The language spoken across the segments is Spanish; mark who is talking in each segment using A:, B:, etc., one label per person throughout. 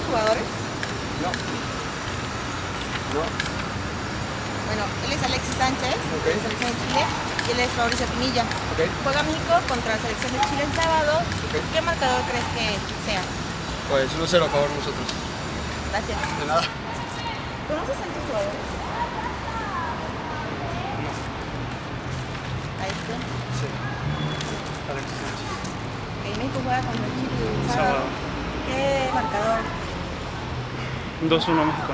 A: jugadores?
B: No. No.
A: Bueno, él es Alexis Sánchez, de la selección de Chile, y él es Mauricio Pinilla. Juega México contra la selección de Chile el sábado. ¿Qué marcador crees que sea?
B: Pues 1-0 a favor de nosotros.
A: Gracias.
B: De nada.
A: ¿Conoces a estos jugadores?
B: No.
A: ¿A este?
B: Sí. Alexis Sánchez.
A: México juega contra Chile el sábado. ¿Qué marcador?
C: 2-1 México.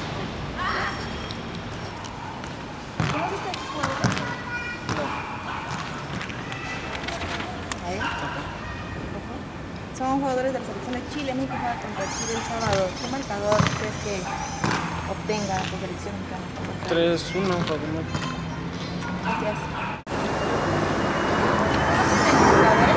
A: ¿Conoces a estos jugadores?
B: No.
A: ¿A él? Son jugadores de la selección de Chile. México juega contra Chile el sábado. ¿Qué marcador crees que obtenga la selección mexicana?
C: 3-1 a favor.
A: Gracias. ¿Conoces a estos jugadores?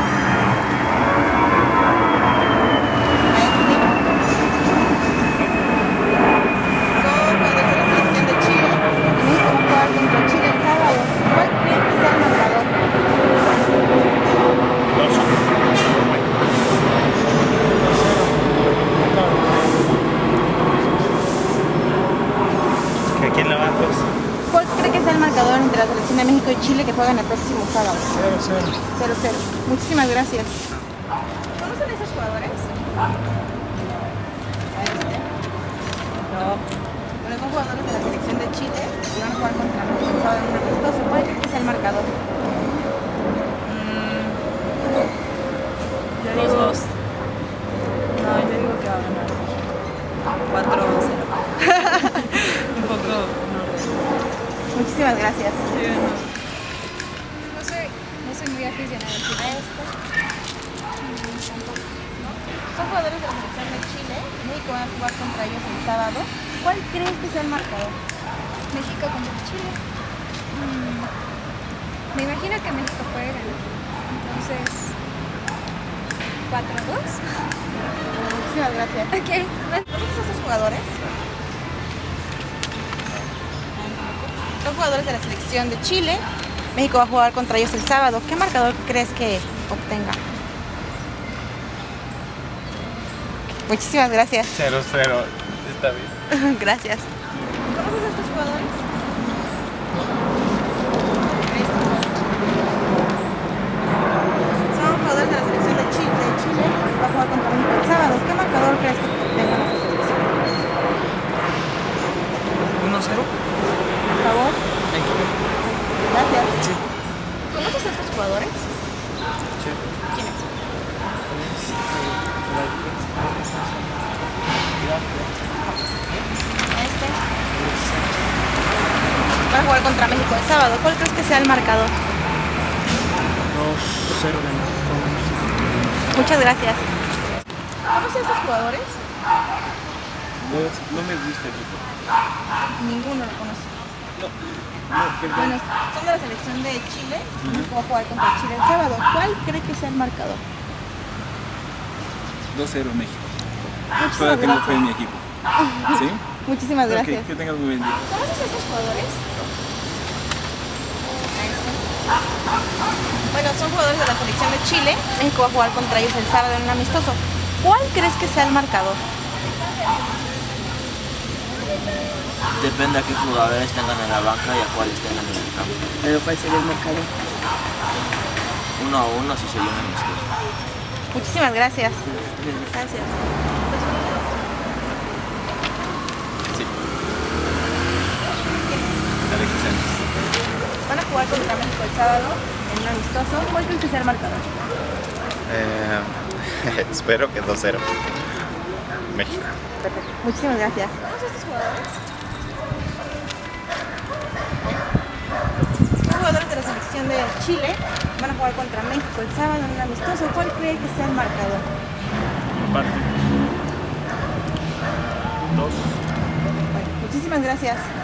C: ¿Quién la va, pues?
A: ¿Cuál cree que sea el marcador entre la selección de México y Chile que juegan el próximo sábado?
C: 0-0.
A: 0-0. Muchísimas gracias. ¿Conocen a esos jugadores? No. Bueno, son jugadores de la selección de Chile y van a jugar contra México el sábado en un amistoso. ¿Cuál cree que sea el marcador?
D: Yo digo... No, yo digo que va a ganar 4-0. Un poco...
A: Muchísimas gracias.
D: Sí,
E: No soy muy aficionada al fútbol.
A: ¿A este? Son jugadores de la selección de Chile. México va a jugar contra ellos el sábado. ¿Cuál crees que sea el marcador?
E: México contra Chile. Me imagino que México puede ganar. Entonces, 4-2.
A: Muchísimas gracias.
E: Ok.
A: ¿Conoces a estos jugadores? Son jugadores de la selección de Chile. México va a jugar contra ellos el sábado. ¿Qué marcador crees que obtenga? Muchísimas gracias.
C: 0-0. Está bien.
A: Gracias. ¿Conoces a estos jugadores? Son jugadores de la selección de Chile. Va a jugar contra México el sábado. ¿Qué marcador crees que obtenga la selección?
B: 1-0.
A: Por favor. Gracias.
B: Sí.
A: ¿Conoces a estos jugadores?
B: Sí.
A: ¿Quiénes? Este. Van a jugar contra México el sábado. ¿Cuál crees que sea el marcador?
C: 2-0 ganamos.
A: Muchas gracias. ¿Conoces a estos jugadores?
C: No me gusta el equipo.
A: Ninguno lo conoce.
C: No,
A: Bueno, son de la selección de Chile. México va a jugar contra Chile el sábado. ¿Cuál cree que sea el marcador?
B: 2-0 México.
A: Muchísimas
B: Todavía tengo fe en mi
A: gracias.
B: equipo. ¿Sí?
A: Muchísimas gracias.
B: Ok, que tengas muy buen día.
A: ¿Conoces a estos jugadores? Bueno, son jugadores de la selección de Chile. México va a jugar contra ellos el sábado en un amistoso. ¿Cuál crees que sea el marcador?
F: Depende a qué jugadores tengan en la banca y a cuáles tengan en el campo.
D: ¿Pero cuál sería el marcador?
F: 1-1 si sería un amistoso.
A: Muchísimas gracias. Gracias.
B: Sí. Alexis Sánchez.
A: Van a jugar contra México el sábado en un amistoso. ¿Cuál crees que sea el marcador?
G: Espero que 2-0. México.
A: Perfecto. Muchísimas gracias. ¿Conoces a estos jugadores? Son jugadores de la selección de Chile. Van a jugar contra México el sábado en un amistoso. ¿Cuál cree que sea el marcador?
C: Empate. 2.
A: Bueno, muchísimas gracias.